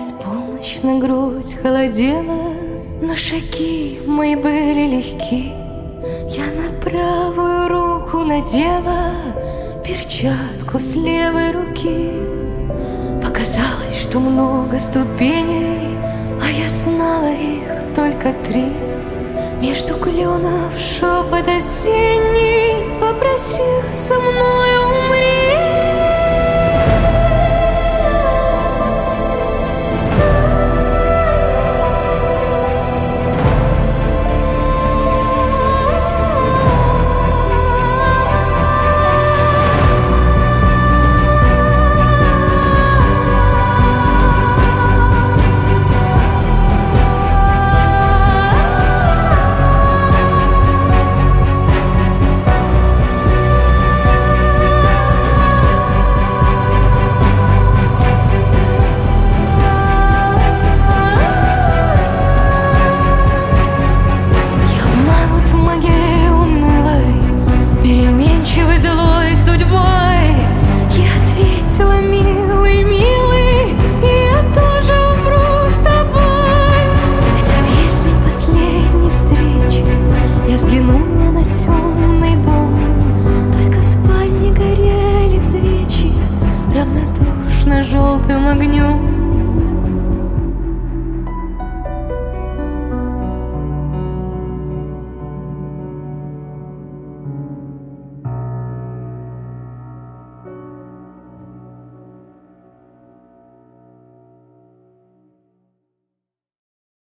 беспомощно грудь холодела, но шаги мои были легки. Я на правую руку надела перчатку с левой руки. Показалось, что много ступеней, а я знала их только 3. Между кленов шепот осенний попросил со мной умри.